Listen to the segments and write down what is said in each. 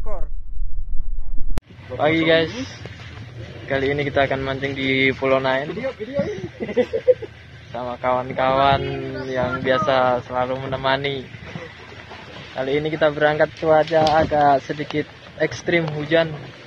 ekor. Pagi guys, kali ini kita akan mancing di Pulau Nain sama kawan-kawan yang biasa selalu menemani. Kali ini kita berangkat, cuaca agak sedikit ekstrim, hujan.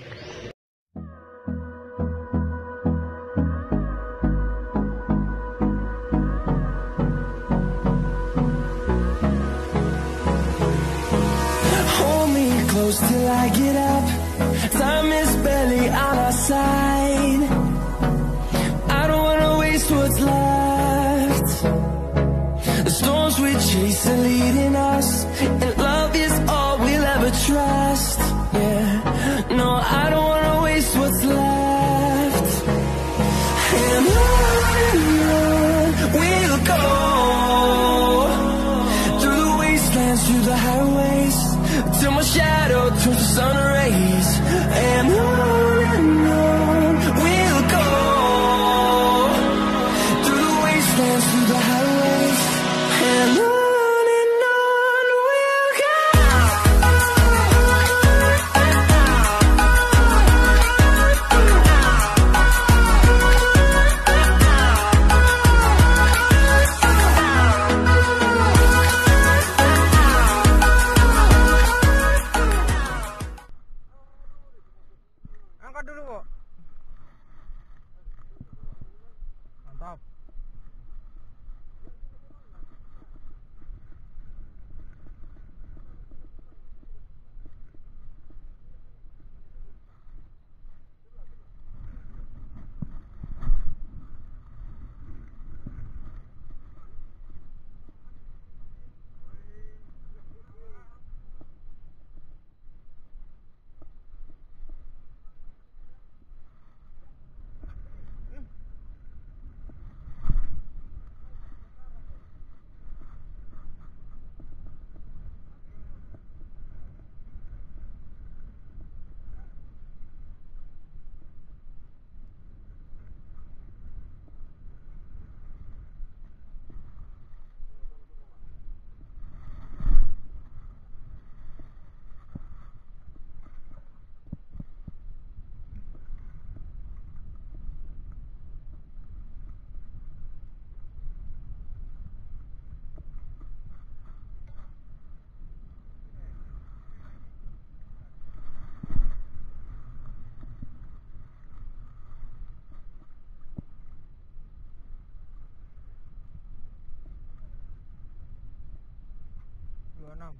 Close till I get up. Time is barely on our side. I don't wanna waste what's left. The storms we chase are leading us, and love is all we'll ever trust. Yeah, no, I don't wanna waste what's left. And on we'll go, through the wastelands, through the highways, till my shadow turns to sun rays. And on we'll go, through the wastelands, through the highways, and on we'll go. Angkat dulu kok. Mantap. Enam.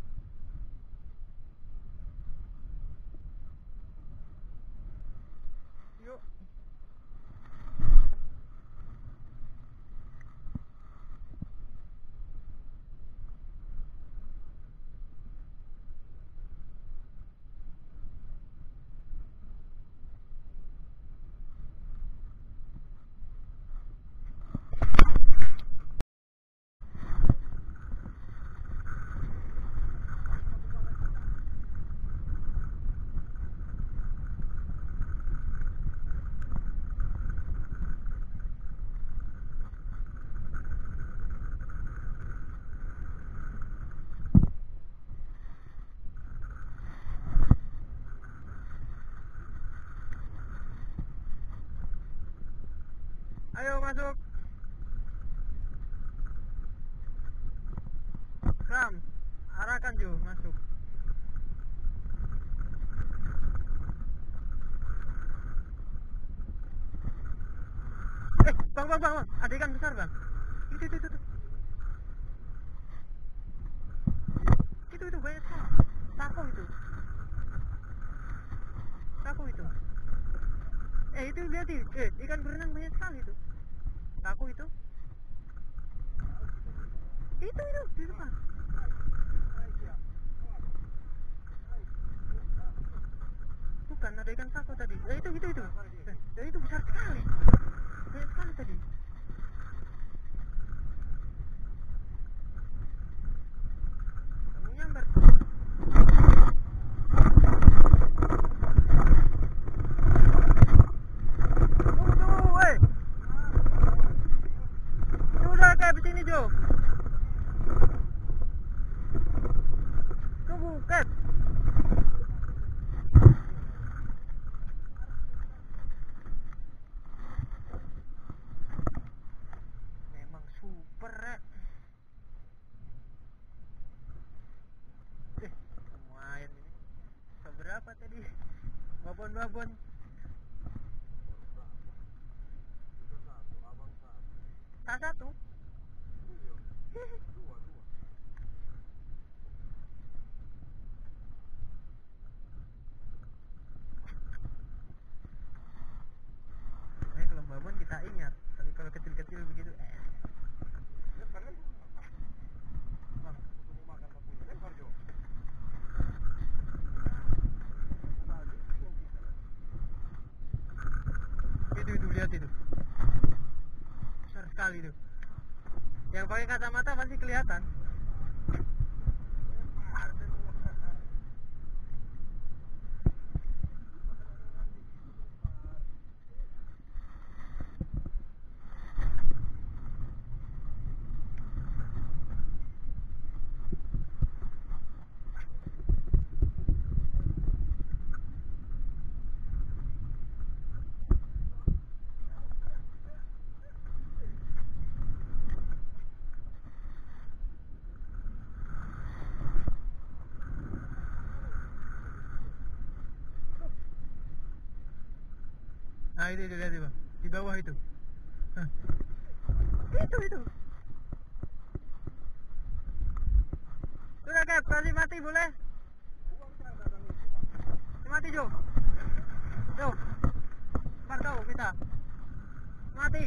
Yuk. Ayo masuk. Ram, arahkan Ju, masuk. Bang, ada ikan besar bang. Itu. Itu banyak sekali. Tako itu. Itu lihat sih, ikan berenang banyak sekali itu. Tako itu. Itu di depan. Bukan, ada ikan tako tadi. Itu. Itu besar sekali. Banyak sekali tadi. Kamu nyambar. Sudah kayak begini Jo. Tunggu, Kat. Ih, babon. Satu. Kalau babon kita ingat, tapi kalau kecil-kecil begitu itu lihat itu besar sekali itu. Yang pakai kacamata pasti kelihatan. Nah itu lihat itu di bawah itu. Hah. Itu. Sudah Kep, kasih mati boleh? Mati Jo. Bar tahu kita. Mati.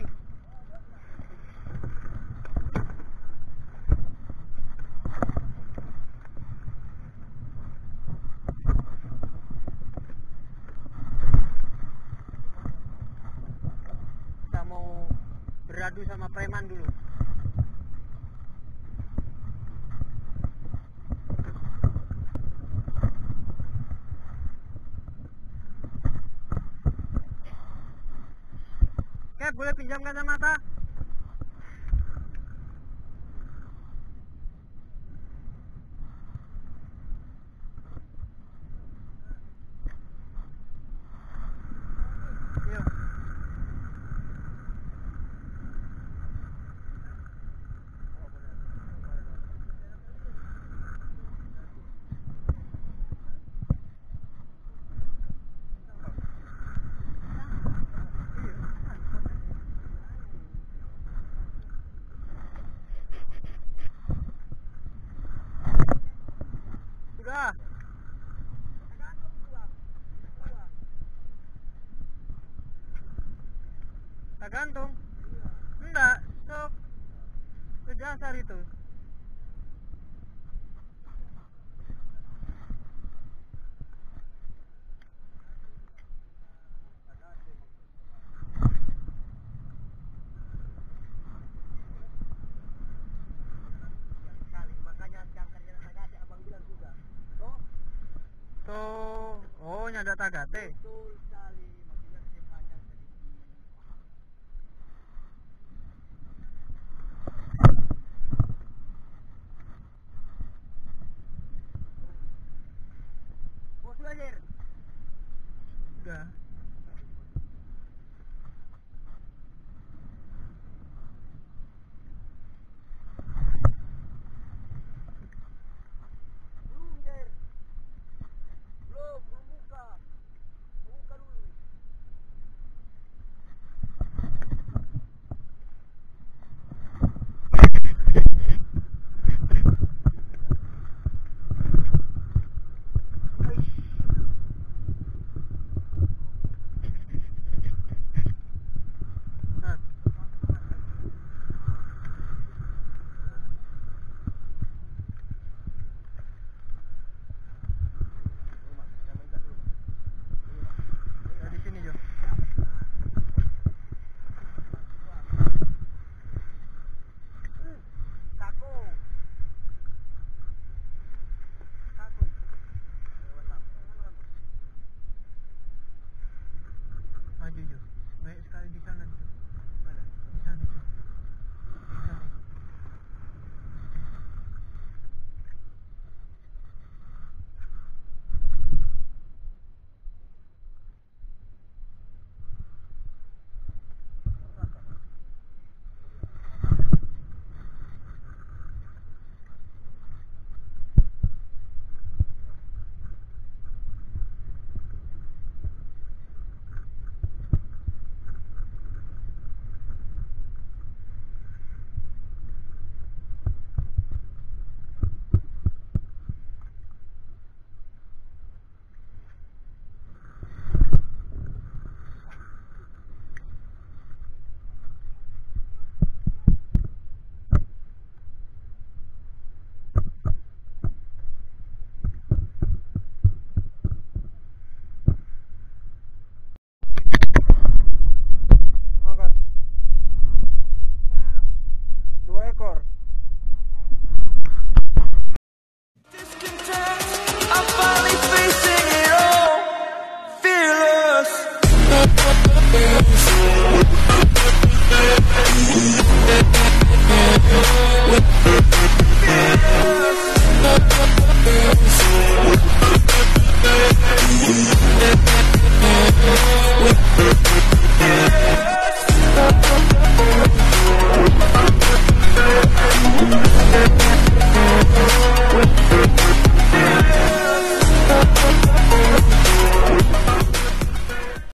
Kita mau beradu sama preman dulu. Kep, boleh pinjam kacamata? Yuk. Sudah. Tak gantung? Enggak, sok ke dasar itu. Makanya jangkarnya Tagate abang bilang juga. Oh, nyada Tagate. Betul sekali, makanya saya panjang sedikit. Oh, sudah, Jer? Sudah.